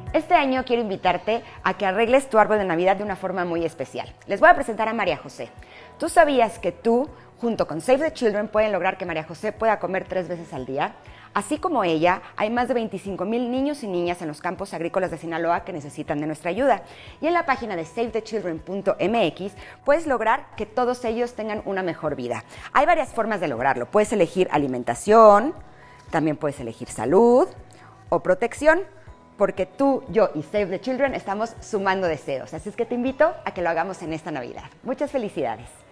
Este año quiero invitarte a que arregles tu árbol de Navidad de una forma muy especial. Les voy a presentar a María José. ¿Tú sabías que tú, junto con Save the Children, pueden lograr que María José pueda comer 3 veces al día? Así como ella, hay más de 25,000 niños y niñas en los campos agrícolas de Sinaloa que necesitan de nuestra ayuda. Y en la página de savethechildren.mx puedes lograr que todos ellos tengan una mejor vida. Hay varias formas de lograrlo. Puedes elegir alimentación, también puedes elegir salud o protección, porque tú, yo y Save the Children estamos sumando deseos. Así es que te invito a que lo hagamos en esta Navidad. Muchas felicidades.